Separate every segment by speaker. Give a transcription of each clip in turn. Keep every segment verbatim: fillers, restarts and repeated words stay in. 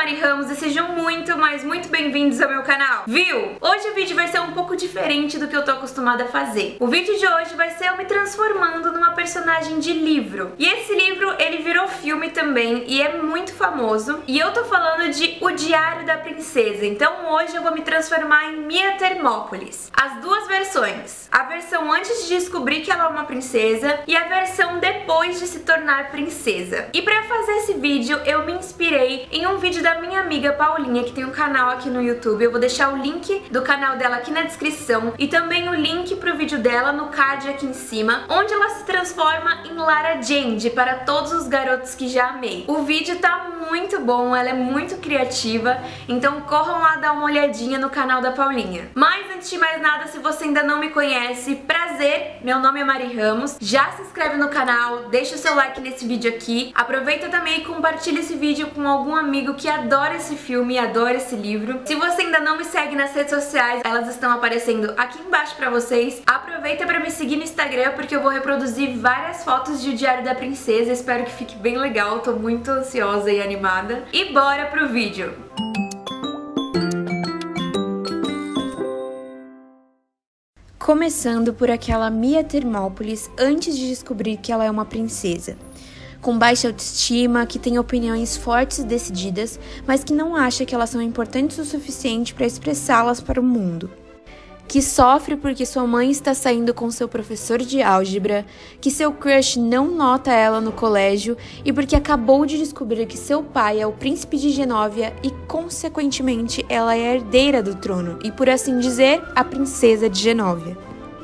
Speaker 1: Mari Ramos e sejam muito, mas muito bem-vindos ao meu canal. Viu? Hoje o vídeo vai ser um pouco diferente do que eu tô acostumada a fazer. O vídeo de hoje vai ser eu me transformando numa personagem de livro. E esse livro, ele virou filme também e é muito famoso. E eu tô falando de O Diário da Princesa. Então hoje eu vou me transformar em Mia Thermopolis. As duas versões. A versão antes de descobrir que ela é uma princesa e a versão depois de se tornar princesa. E pra fazer esse vídeo, eu me inspirei em um vídeo da minha amiga Paulinha, que tem um canal aqui no YouTube. Eu vou deixar o link do canal dela aqui na descrição e também o link pro vídeo dela no card aqui em cima, onde ela se transforma em Lara Jean para todos os garotos que já amei. O vídeo tá muito bom, ela é muito criativa, então corram lá dar uma olhadinha no canal da Paulinha. Mas antes de mais nada, se você ainda não me conhece, prazer, meu nome é Mari Ramos, já se inscreve no canal, deixa o seu like nesse vídeo aqui, aproveita também e compartilha esse vídeo com algum amigo que adora esse filme e adora esse livro. Se você ainda não me segue nas redes sociais, elas estão aparecendo aqui embaixo pra vocês. Aproveita pra me seguir no Instagram, porque eu vou reproduzir várias fotos de O Diário da Princesa, espero que fique bem legal, tô muito ansiosa e animada. E bora pro vídeo! Começando por aquela Mia Thermopolis antes de descobrir que ela é uma princesa. Com baixa autoestima, que tem opiniões fortes e decididas, mas que não acha que elas são importantes o suficiente para expressá-las para o mundo. Que sofre porque sua mãe está saindo com seu professor de álgebra, que seu crush não nota ela no colégio e porque acabou de descobrir que seu pai é o príncipe de Genóvia e, consequentemente, ela é a herdeira do trono e, por assim dizer, a princesa de Genóvia.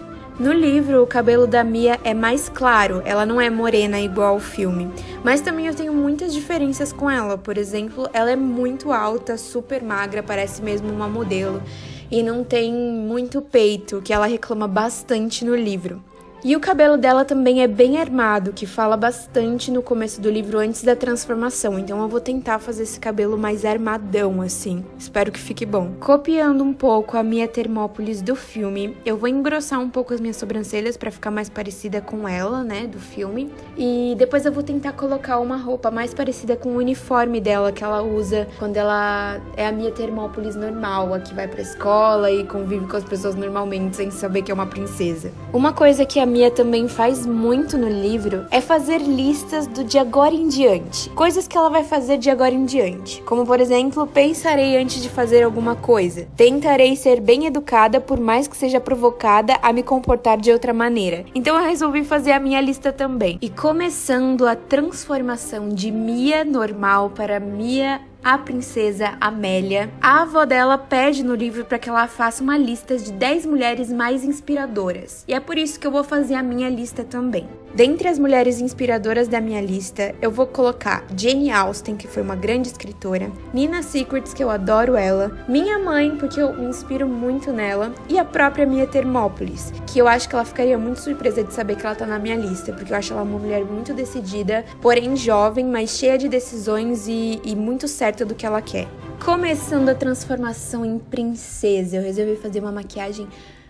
Speaker 1: No livro, o cabelo da Mia é mais claro, ela não é morena igual ao filme, mas também eu tenho muitas diferenças com ela. Por exemplo, ela é muito alta, super magra, parece mesmo uma modelo, e não tem muito peito, que ela reclama bastante no livro. E o cabelo dela também é bem armado, que fala bastante no começo do livro antes da transformação, então eu vou tentar fazer esse cabelo mais armadão assim, espero que fique bom. Copiando um pouco a Mia Thermopolis do filme, eu vou engrossar um pouco as minhas sobrancelhas pra ficar mais parecida com ela, né, do filme, e depois eu vou tentar colocar uma roupa mais parecida com o uniforme dela que ela usa quando ela é a Mia Thermopolis normal, a que vai pra escola e convive com as pessoas normalmente sem saber que é uma princesa. Uma coisa que a Mia também faz muito no livro é fazer listas do de agora em diante, coisas que ela vai fazer de agora em diante, como por exemplo, pensarei antes de fazer alguma coisa, tentarei ser bem educada por mais que seja provocada a me comportar de outra maneira. Então eu resolvi fazer a minha lista também. E começando a transformação de Mia normal para Mia a princesa Amélia, a avó dela pede no livro para que ela faça uma lista de dez mulheres mais inspiradoras. E é por isso que eu vou fazer a minha lista também. Dentre as mulheres inspiradoras da minha lista, eu vou colocar Jane Austen, que foi uma grande escritora, Nina Secrets, que eu adoro ela, minha mãe, porque eu me inspiro muito nela, e a própria Mia Thermopolis, que eu acho que ela ficaria muito surpresa de saber que ela tá na minha lista, porque eu acho ela uma mulher muito decidida, porém jovem, mas cheia de decisões e, e muito certa do que ela quer. Começando a transformação em princesa, eu resolvi fazer uma maquiagem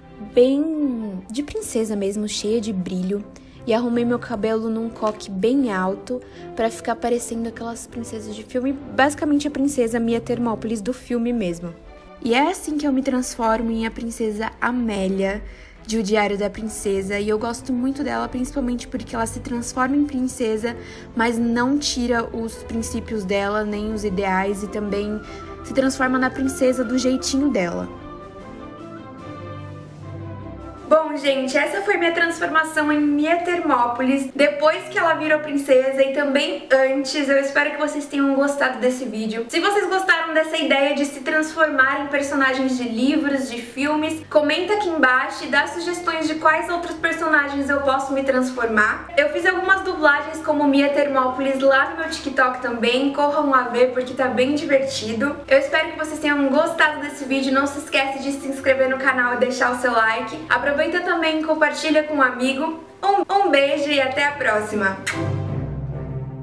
Speaker 1: bem de princesa mesmo, cheia de brilho. E arrumei meu cabelo num coque bem alto pra ficar parecendo aquelas princesas de filme, basicamente a princesa Mia Thermopolis do filme mesmo. E é assim que eu me transformo em a princesa Amélia de O Diário da Princesa, e eu gosto muito dela principalmente porque ela se transforma em princesa, mas não tira os princípios dela, nem os ideais, e também se transforma na princesa do jeitinho dela. Bom, gente, essa foi minha transformação em Mia Thermopolis, depois que ela virou princesa e também antes. Eu espero que vocês tenham gostado desse vídeo. Se vocês gostaram dessa ideia de se transformar em personagens de livros, de filmes, comenta aqui embaixo e dá sugestões de quais outros personagens eu posso me transformar. Eu fiz algumas dublagens como Mia Thermopolis lá no meu TikTok também, corram lá ver porque tá bem divertido. Eu espero que vocês tenham gostado desse vídeo, não se esquece de se inscrever no canal e deixar o seu like. Aproveita também e compartilha com um amigo. Um, um beijo e até a próxima!